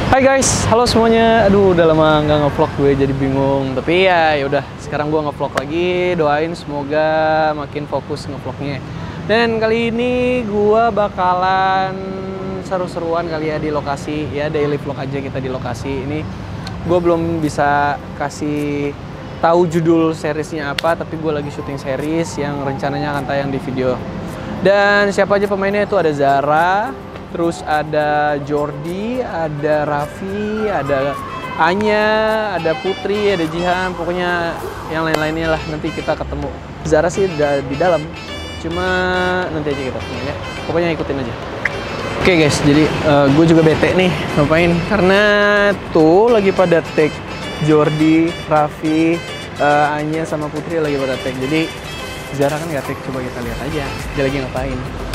Hai guys, halo semuanya. Aduh, udah lama nggak ngevlog gue jadi bingung. Tapi ya udah, sekarang gue ngevlog lagi. Doain semoga makin fokus ngevlognya. Dan kali ini gue bakalan seru-seruan kali ya di lokasi. Ya daily vlog aja kita di lokasi. Ini gue belum bisa kasih tahu judul seriesnya apa, tapi gue lagi syuting series yang rencananya akan tayang di video. Dan siapa aja pemainnya itu ada Zara, terus ada Jordi, ada Raffi, ada Anya, ada Putri, ada Jihan, pokoknya yang lain-lainnya lah. Nanti kita ketemu. Zara sih udah di dalam, cuma nanti aja kita ketemu ya. Pokoknya ikutin aja. Oke guys, jadi gue juga bete nih ngapain? Karena tuh lagi pada take Jordi, Raffi, Anya sama Putri lagi pada take. Jadi Zara kan nggak take, coba kita lihat aja dia lagi ngapain.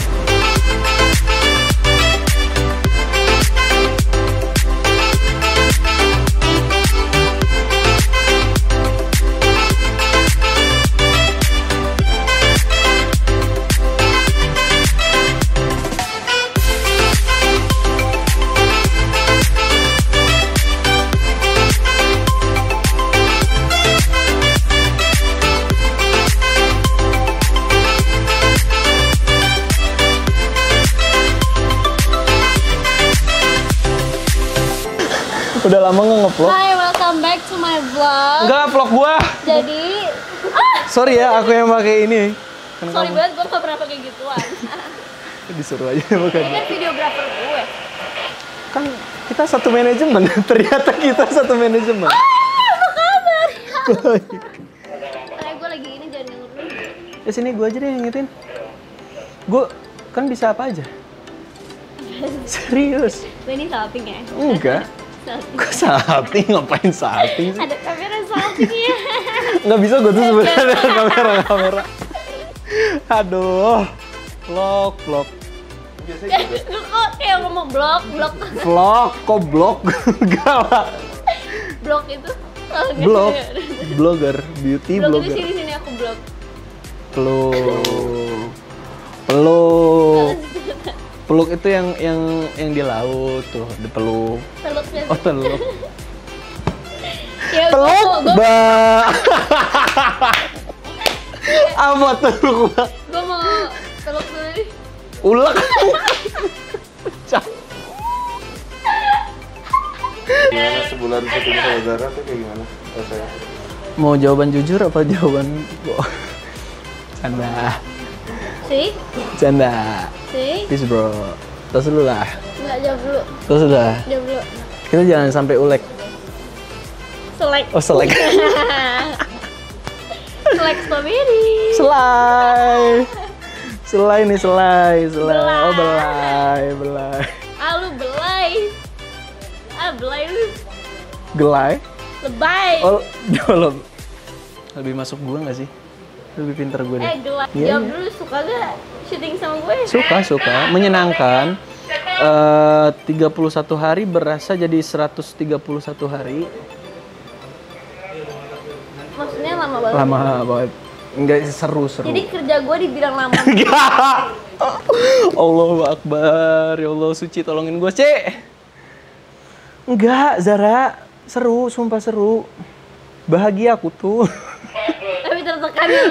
Udah lama nggak ngevlog. Hai, welcome back to my vlog. Enggak, vlog gua. Jadi, Sorry ya, aku yang pakai ini. Kan sorry kamu banget gue gak pernah pakai gituan. disuruh aja pakai. Ini kan videografer gue. Kan kita satu manajemen. Ternyata kita satu manajemen. Apa kabar? Baik. Gue lagi ini jangan denger dulu. Ya sini gua aja deh yang ngitin. Gua kan bisa apa aja. Serius. Ini salting ya? Enggak. Salting. Kok salting? Ngapain salting sih? Ada kamera salting ya. Nggak bisa gue tuh sebenarnya kamera. Aduh. Vlog. Lu kok kayak ngomong blog. Vlog, kok blog? Enggak lah. Blog itu? Oh, enggak. Blog. Blogger, beauty Blog itu blogger. sini aku blog. Peluk. Peluk itu yang di laut tuh, di peluk. Peluknya. Oh, teluk. Ya, Teluk, gue Mbak. Apa teluk, Mbak? mau peluk dulu nih. Ulek. Gimana sebulan syuting sama Zara tuh kayak gimana rasanya? Mau jawaban jujur apa jawaban canda? Canda. Peace bro. Tos dulu lah. Enggak, jawab dulu. Tos sudah. Jawab dulu. Kita jangan sampai ulek. Selek. Oh, selek. Selek strawberry. Selai nih, selai. Belai. Oh, belai. Ah, lu belai. Belai lu. Gelai. Lebay. Oh, jawab. Lebih masuk gua nggak sih? Lebih pintar gue deh. Gelai. Iya, Jawab iya. dulu, suka gak syuting sama gue? Suka. Menyenangkan. 31 hari berasa jadi 131 hari. Maksudnya lama banget. Lama banget. Enggak, seru. Jadi kerja gue dibilang lama. Enggak. Allahu Akbar. Ya Allah, suci tolongin gue, Cek. Enggak, Zara. Seru, sumpah seru. Bahagia aku tuh. Tapi tertekan ya.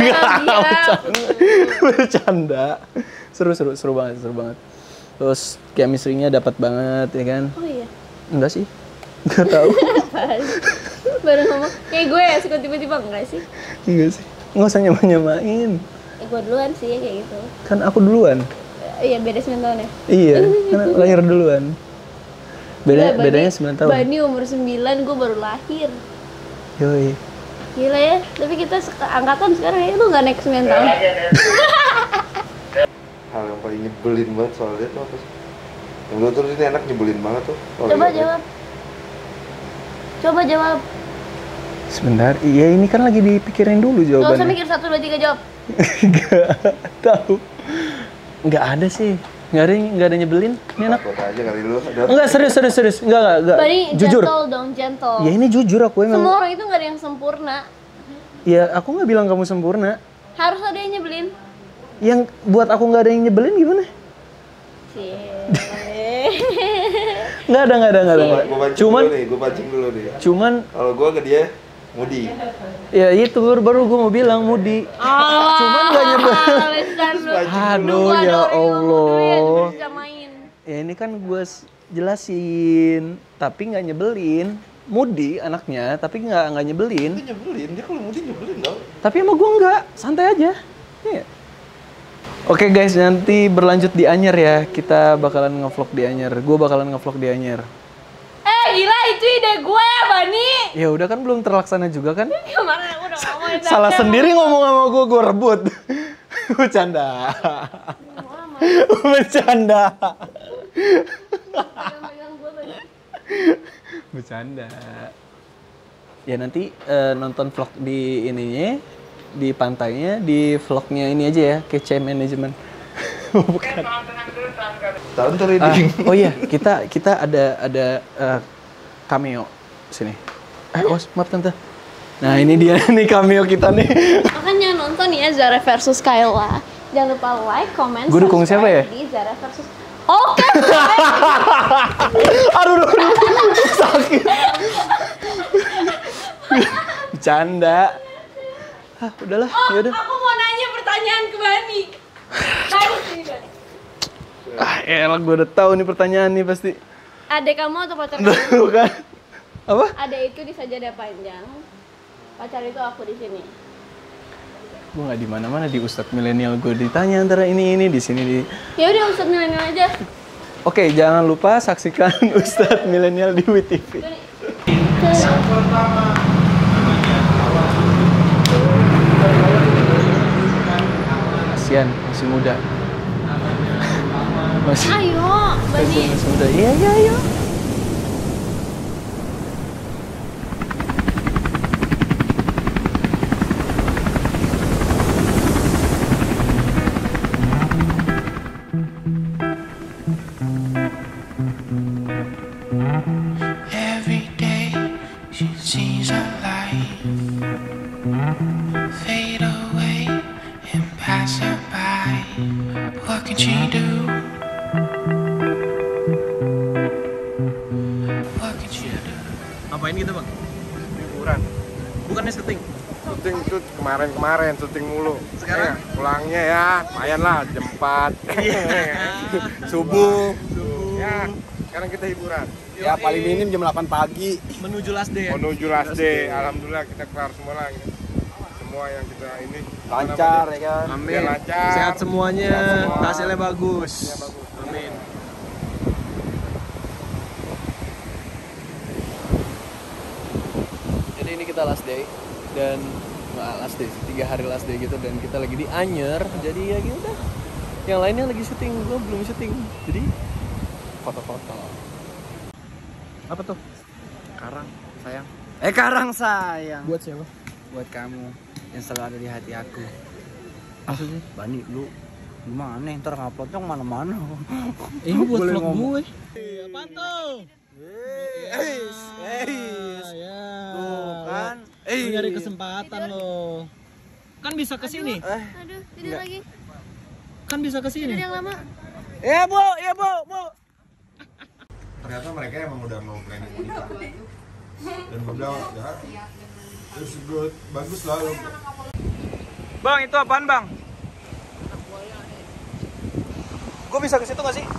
Bercanda. Seru banget. Terus chemistry-nya dapat banget ya kan? Oh iya. Enggak sih. Enggak tahu. Baru ngomong. Kayak gue ya suka tiba-tiba enggak sih? Enggak sih. Nggak usah nyamain. Gue duluan sih kayak gitu. Kan aku duluan. Iya, beda 9 tahun ya. Iya, kan lahir duluan. Bedanya 9 tahun. Bani umur 9, gue baru lahir. Yoi. Gila ya, tapi kita angkatan sekarang ya, lu gak naik 9 tahun. Hal yang paling nyebelin banget soal dia tuh apa sih? Yang menurut lu ini enak nyebelin banget tuh. Coba jawab. Sebentar, iya ini kan lagi dipikirin dulu Gak usah jawabannya. mikir 1, 2, 3 jawab. Enggak tahu. Enggak ada sih. Enggak ada nyebelin. Ini enak. Takut aja kali lu. Enggak, serius. Enggak. Bani, Jujur. gentle dong, gentle. Ya ini jujur aku emang. Semua orang itu gak ada yang sempurna. Ya aku nggak bilang kamu sempurna. Harus ada yang nyebelin. Yang buat aku nggak ada yang nyebelin gimana? Cie. Nggak ada. Gue pancing dulu nih. Cuman Kalau gue ke dia, Mudi. ya itu baru gue mau bilang Mudi. Cuman nggak nyebelin. Aduh ya Allah. Ya ini kan gue jelasin, tapi nggak nyebelin. Mudi anaknya, tapi nggak nyebelin. Itu nyebelin, dia kalau Mudi nyebelin dong. Tapi sama gue nggak, santai aja. Iya. Oke guys, nanti berlanjut di Anyer ya. Kita bakalan ngevlog di Anyer. Gue bakalan ngevlog di Anyer. Gila itu ide gue ya Bani. Ya udah kan belum terlaksana juga kan? Kemarin aku udah ngomongin. Salah sendiri ngomong sama gue rebut. Bercanda. Bercanda. Bercanda. Ya nanti nonton vlog di ininya, di pantainya, di vlognya ini aja ya, Kece Manajemen. Bukan. Tahun reading. Oh iya, kita ada cameo sini. Maaf tante. Nah ini dia nih cameo kita nih. Makanya nonton ya Zara versus Kayla. Jangan lupa like, comment, Gue dukung siapa ya? di Zara versus. Oke. Aduh, sakit. Bercanda. Udahlah, yaudah. Aku mau nanya pertanyaan ke Bani. Elah, gue udah tahu nih pertanyaan nih pasti. Adek kamu atau pacar kamu? Bukan. Apa? Adek itu di sajadah panjang. Pacar itu aku di sini. Gue nggak di mana-mana di Ustadz Milenial. Gue ditanya antara ini di sini di. Ya udah Ustadz milenial aja. Oke, jangan lupa saksikan Ustadz Milenial di WTV. Kasian, masih muda. Ayo, Bani. Masih muda. Iya, ayo. Every day she sees a light fade away and pass her by. What can she do? What can she do? Ngapain gitu bang? Liburan. Bukannya syuting? Syuting itu kemarin syuting mulu. Sekarang? Pulangnya ya, lumayan lah jam 4. Subuh. Ya, sekarang kita hiburan. Ya paling minim jam 8 pagi. Menuju last day ya? Menuju last day. Alhamdulillah kita kelar semua lah. Semua yang kita ini Lancar ya kan. Amin. Ya, lancar. Sehat semuanya, Sehat semua. hasilnya bagus. Hasilnya bagus. Amin. Jadi ini kita last day dan nggak last day, 3 hari last day gitu dan kita lagi di Anyer. Jadi ya gitu dah. Yang lainnya lagi syuting, gue belum syuting. Jadi foto-foto. Apa tuh? Karang sayang. Karang sayang. Buat siapa? Buat kamu yang selalu ada di hati aku. Maksudnya? Bani lu gimana? Ntar nguploadnya kemana-mana. Ini buat Boleh vlog ngomong. gue. Apaan tuh? Ya. Tuh kan. Lu nyari kesempatan lo. Kan bisa ke sini. Aduh, tidur lagi. Kan bisa ke Tidur sini. yang lama. Ya bu. Ternyata mereka emang udah mau planning nikah. Dan gue bilang ya, it's good, bagus lah lo. Bang, itu apaan bang? Gue bisa ke situ nggak sih?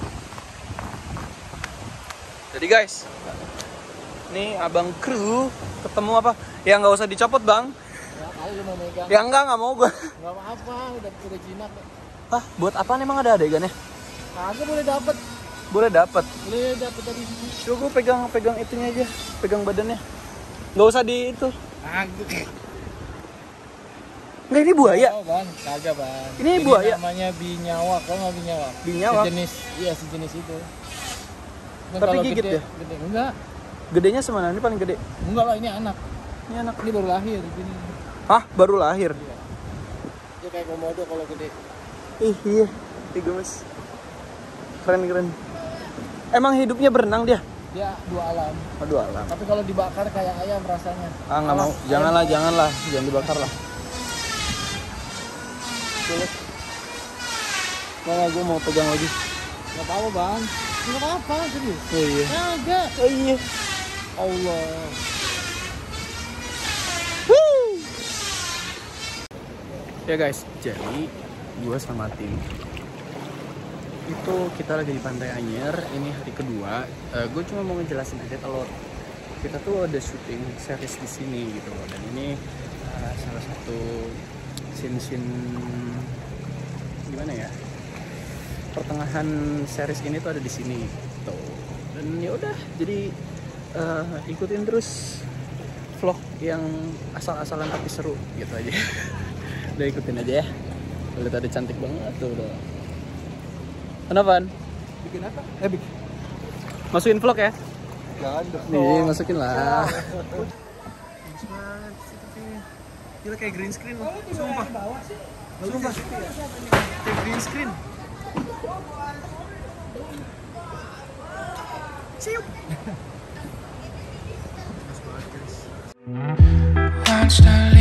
Jadi guys, nih abang kru ketemu apa? Ya nggak usah dicopot bang. Ya enggak nggak mau gue. Enggak apa-apa, udah jinak. Hah, buat apaan emang ada adegannya? Kagak boleh dapet. Boleh dapat. Boleh dapet dari sini. Coba gue pegang itunya aja, pegang badannya. Nggak usah di itu. Kagak. Nggak, ini buaya. Oh, Bang, kagak, Bang. Ini buaya. Namanya binyawak, kok nggak binyawak? Binyawak? Sejenis itu. Dan Tapi kalau gigit ya? Gede. Enggak. Gedenya semana? Ini paling gede. Enggak lah, ini anak. Ini anak. Ini baru lahir di sini. Hah, baru lahir? Dia kayak komodo kalau gede. Ih, iya. Gemes. Keren. Emang hidupnya berenang dia? Dia dua alam. Aduh alam. Tapi kalau dibakar kayak ayam rasanya. Ah, nggak mau. Janganlah. Jangan dibakar lah. Nggak, gue mau pegang lagi. Nggak apa-apa, Bang. Nggak apa-apa, serius. Oh iya. Kagak. Oh iya. Allah. Ya guys, jadi gue sama tim itu kita lagi di Pantai Anyer. Ini hari kedua. Gue cuma mau ngejelasin aja kalau kita tuh ada syuting series di sini gitu loh. Dan ini salah satu scene gimana ya? Pertengahan series ini tuh ada di sini gitu. Dan ya udah, jadi ikutin terus vlog yang asal-asalan tapi seru gitu aja. Udah ikutin aja ya. Lihat ada cantik banget tuh udah. Kenapa? Bikin apa? Bikin. Masukin vlog ya? Jangan dong. Nih, masukin lah. Gila kayak green screen loh. Sumpah. Sumpah. Kayak green screen. Siup. Once the